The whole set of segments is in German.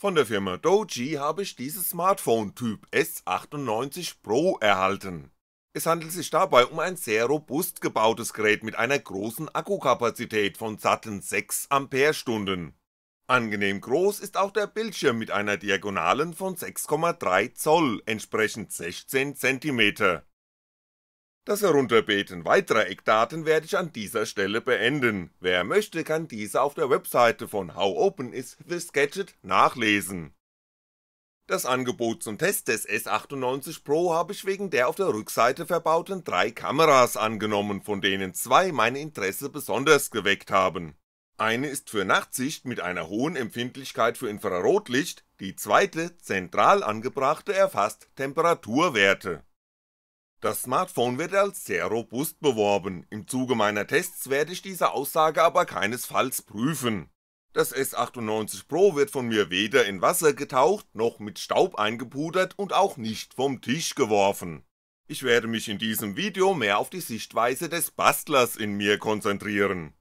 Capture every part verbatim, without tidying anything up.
Von der Firma Doogee habe ich dieses Smartphone Typ S achtundneunzig Pro erhalten. Es handelt sich dabei um ein sehr robust gebautes Gerät mit einer großen Akkukapazität von satten sechs Ampere-Stunden. Angenehm groß ist auch der Bildschirm mit einer Diagonalen von sechs Komma drei Zoll, entsprechend sechzehn Zentimeter. Das Herunterbeten weiterer Eckdaten werde ich an dieser Stelle beenden. Wer möchte, kann diese auf der Webseite von How Open Is This Gadget nachlesen. Das Angebot zum Test des S achtundneunzig Pro habe ich wegen der auf der Rückseite verbauten drei Kameras angenommen, von denen zwei mein Interesse besonders geweckt haben. Eine ist für Nachtsicht mit einer hohen Empfindlichkeit für Infrarotlicht, die zweite, zentral angebrachte, erfasst Temperaturwerte. Das Smartphone wird als sehr robust beworben, im Zuge meiner Tests werde ich diese Aussage aber keinesfalls prüfen. Das S achtundneunzig Pro wird von mir weder in Wasser getaucht, noch mit Staub eingepudert und auch nicht vom Tisch geworfen. Ich werde mich in diesem Video mehr auf die Sichtweise des Bastlers in mir konzentrieren.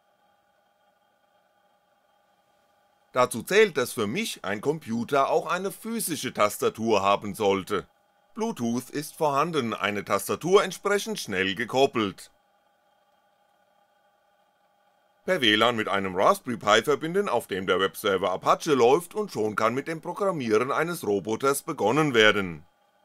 Dazu zählt, dass für mich ein Computer auch eine physische Tastatur haben sollte. Bluetooth ist vorhanden, eine Tastatur entsprechend schnell gekoppelt. Per W L A N mit einem Raspberry Pi verbinden, auf dem der Webserver Apache läuft, und schon kann mit dem Programmieren eines Roboters begonnen werden.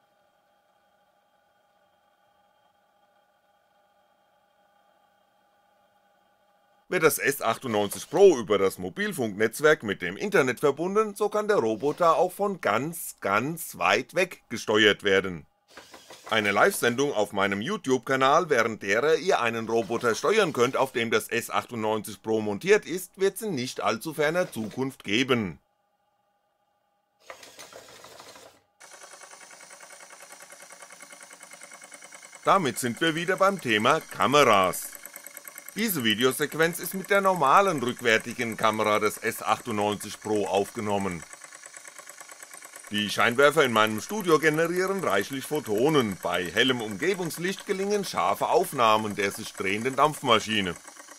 Wird das S achtundneunzig Pro über das Mobilfunknetzwerk mit dem Internet verbunden, so kann der Roboter auch von ganz, ganz weit weg gesteuert werden. Eine Live-Sendung auf meinem YouTube-Kanal, während derer ihr einen Roboter steuern könnt, auf dem das S achtundneunzig Pro montiert ist, wird es in nicht allzu ferner Zukunft geben. Damit sind wir wieder beim Thema Kameras. Diese Videosequenz ist mit der normalen rückwärtigen Kamera des S achtundneunzig Pro aufgenommen. Die Scheinwerfer in meinem Studio generieren reichlich Photonen, bei hellem Umgebungslicht gelingen scharfe Aufnahmen der sich drehenden Dampfmaschine.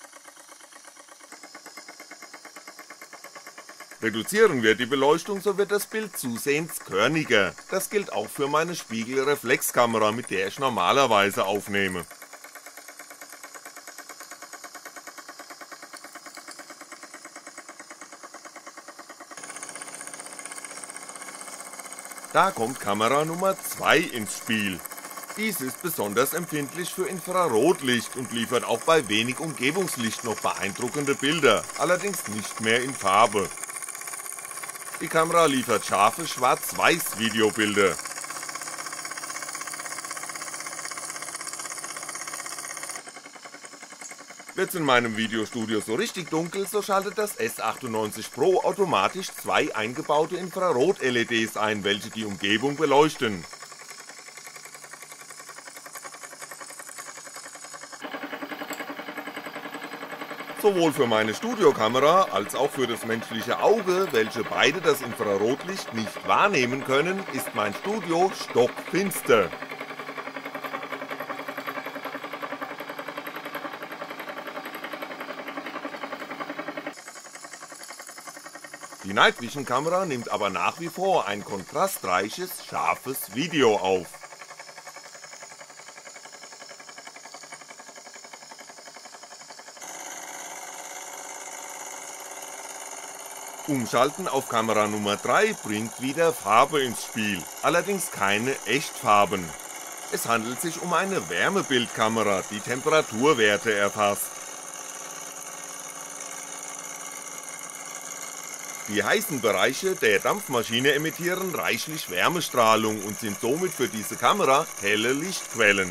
Reduzieren wir die Beleuchtung, so wird das Bild zusehends körniger, das gilt auch für meine Spiegelreflexkamera, mit der ich normalerweise aufnehme. Da kommt Kamera Nummer zwei ins Spiel. Dies ist besonders empfindlich für Infrarotlicht und liefert auch bei wenig Umgebungslicht noch beeindruckende Bilder, allerdings nicht mehr in Farbe. Die Kamera liefert scharfe Schwarz-Weiß-Videobilder. Wird's in meinem Videostudio so richtig dunkel, so schaltet das S achtundneunzig Pro automatisch zwei eingebaute Infrarot-L E Ds ein, welche die Umgebung beleuchten. Sowohl für meine Studiokamera als auch für das menschliche Auge, welche beide das Infrarotlicht nicht wahrnehmen können, ist mein Studio stockfinster. Die Night Vision Kamera nimmt aber nach wie vor ein kontrastreiches, scharfes Video auf. Umschalten auf Kamera Nummer drei bringt wieder Farbe ins Spiel, allerdings keine Echtfarben. Es handelt sich um eine Wärmebildkamera, die Temperaturwerte erfasst. Die heißen Bereiche der Dampfmaschine emittieren reichlich Wärmestrahlung und sind somit für diese Kamera helle Lichtquellen.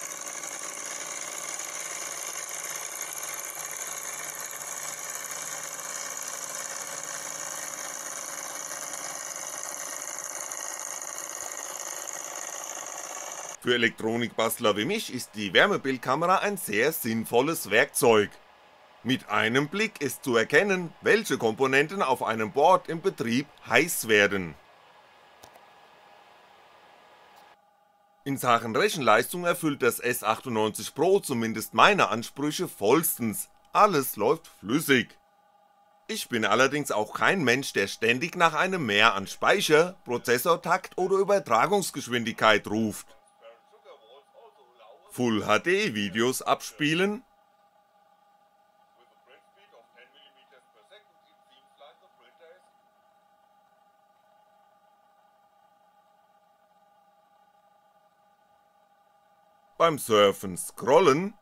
Für Elektronikbastler wie mich ist die Wärmebildkamera ein sehr sinnvolles Werkzeug. Mit einem Blick ist zu erkennen, welche Komponenten auf einem Board im Betrieb heiß werden. In Sachen Rechenleistung erfüllt das S achtundneunzig Pro zumindest meine Ansprüche vollstens, alles läuft flüssig. Ich bin allerdings auch kein Mensch, der ständig nach einem Mehr an Speicher, Prozessortakt oder Übertragungsgeschwindigkeit ruft. Full H D Videos abspielen, beim Surfen scrollen,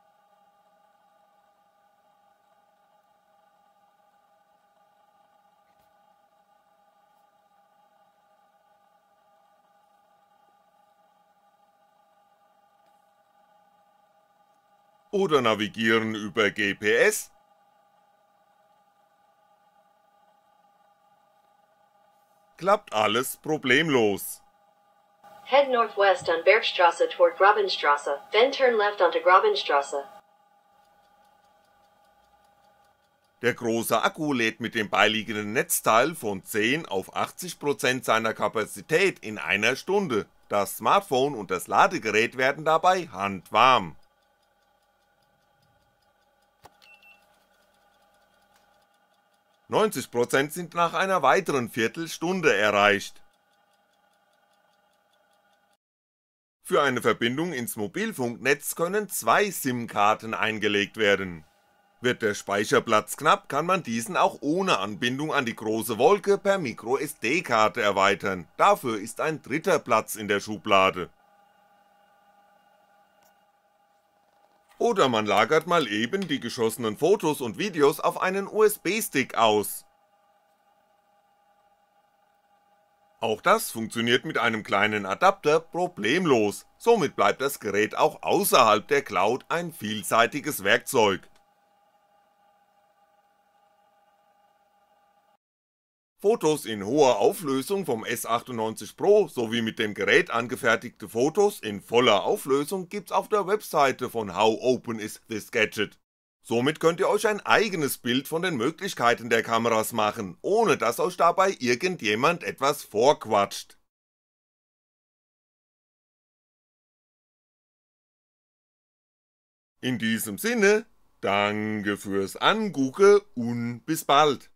oder navigieren über G P S, klappt alles problemlos. Head northwest on Bergstrasse toward Grabenstrasse, then turn left onto Grabenstrasse. Der große Akku lädt mit dem beiliegenden Netzteil von zehn auf achtzig Prozent seiner Kapazität in einer Stunde, das Smartphone und das Ladegerät werden dabei handwarm. neunzig Prozent sind nach einer weiteren Viertelstunde erreicht. Für eine Verbindung ins Mobilfunknetz können zwei SIM-Karten eingelegt werden. Wird der Speicherplatz knapp, kann man diesen auch ohne Anbindung an die große Wolke per Micro-S D-Karte erweitern, dafür ist ein dritter Platz in der Schublade. Oder man lagert mal eben die geschossenen Fotos und Videos auf einen U S B-Stick aus. Auch das funktioniert mit einem kleinen Adapter problemlos, somit bleibt das Gerät auch außerhalb der Cloud ein vielseitiges Werkzeug. Fotos in hoher Auflösung vom S achtundneunzig Pro sowie mit dem Gerät angefertigte Fotos in voller Auflösung gibt's auf der Webseite von How Open Is This Gadget. Somit könnt ihr euch ein eigenes Bild von den Möglichkeiten der Kameras machen, ohne dass euch dabei irgendjemand etwas vorquatscht. In diesem Sinne, danke fürs Angucken und bis bald.